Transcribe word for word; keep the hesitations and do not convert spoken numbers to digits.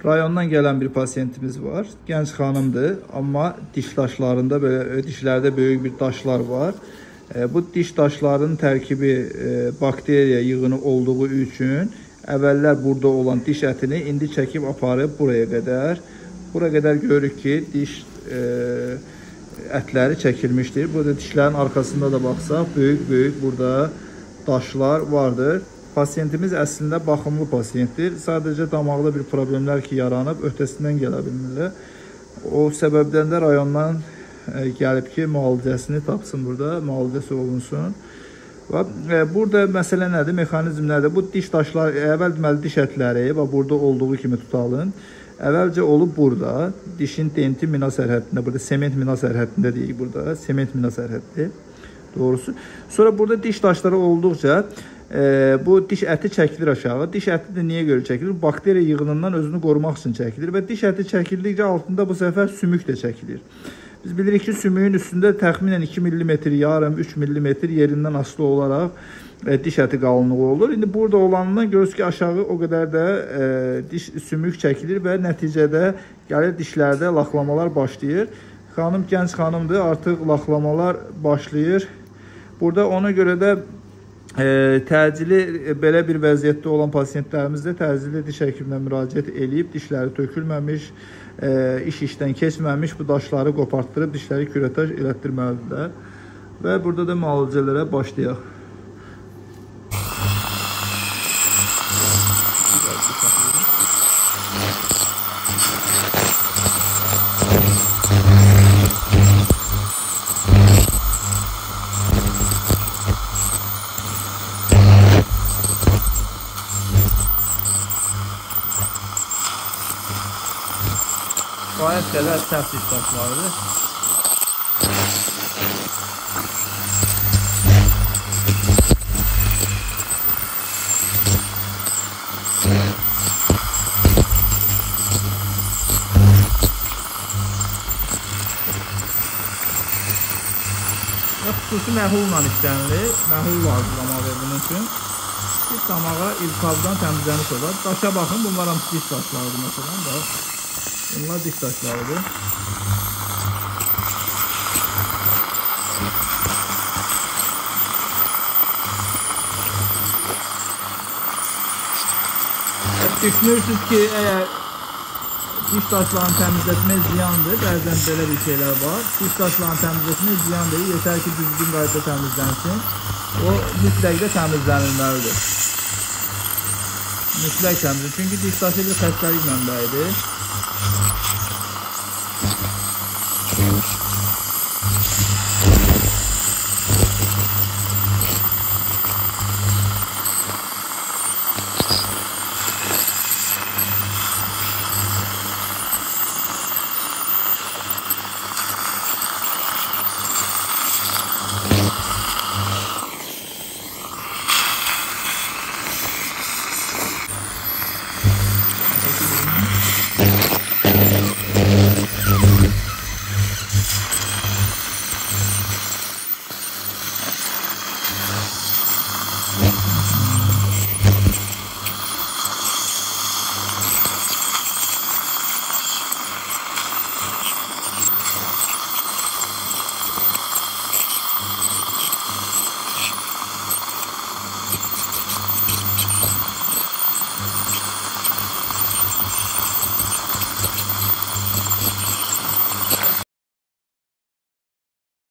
Rayondan gələn bir pasiyentimiz var. Gənc xanımdır, amma diş daşlarında böyle dişlərdə böyük bir daşlar var. Bu diş daşlarının tərkibi bakteriya yığını olduğu üçün əvvəllər burada olan diş ətini indi çəkib aparıb buraya qədər. Buraya qədər görürük ki, diş ətləri çəkilmişdir. Burada dişlərin arkasında da baxsaq, böyük-böyük burada daşlar vardır. Pasiyentimiz əslində baxımlı pasiyentdir. Sadəcə damaqda bir problemlər ki, yaranıb, öhdəsindən gələ bilmirlər. O səbəbdən də rayondan gəlib ki, müalicəsini tapsın burada, müalicəsi olunsun. Burada məsələ nədir, mexanizm nədir? Bu diş daşlar, əvvəl deməli diş ətləri, burada olduğu kimi tutalım. Əvvəlcə olub burada, dişin denti mina sərhəddində, burada sement mina sərhəddində deyik burada, sement mina sərhəddi, doğrusu. Sonra burada diş daşları olduqca, e, bu diş əti çəkilir aşağı. Diş əti də niyə görə çəkilir? Bakteriya yığınından özünü qorumaq üçün çəkilir və diş əti çəkildikcə altında bu səfər sümük də çəkilir. Biz bilirik ki, sümüyün üstündə təxminən iki millimetr, yarım, üç millimetr yerindən asılı olaraq e, diş əti qalınlığı olur. İndi burada olanından görürüz ki, aşağı o qədər də e, diş sümük çəkilir və nəticədə gəlir dişlərdə laxlamalar başlayır. Xanım gənc xanımdır, artıq laxlamalar başlayır. Burada ona görə də e, təcili e, belə bir vəziyyətdə olan pasiyentlərimiz də təcili diş həkiminə müraciət edib, dişləri tökülməmiş, e, iş işdən keçməmiş bu daşları qopartdırıb dişləri kürətaj elətdirməlidirlər. Və burada da müalicələrə başlayaq. Gayet qədər sərt diş daşlarıdır. Xüsusi məhulla işlənilir. Məhul lazımlamalı bunun üçün. Bir damağa ilkabdan təmizləmiş olar. Daşa baxın, bunlar hamısı diş daşlarıdır məsələn. Bax. Bunlar diş daşlarıdır. Düşünürsünüz ki, əgər diş daşlarını təmizletmək ziyandır, bəzən belə bir şeylər var. Diş daşlarını təmizletmək ziyan deyil, yeter ki düzgün qaydada təmizlənsin. O mütləq də təmizlənilməlidir. Mütləq təmizlənir. Çünki diş daşı bir xəstəlik mənbəyidir. Thank you.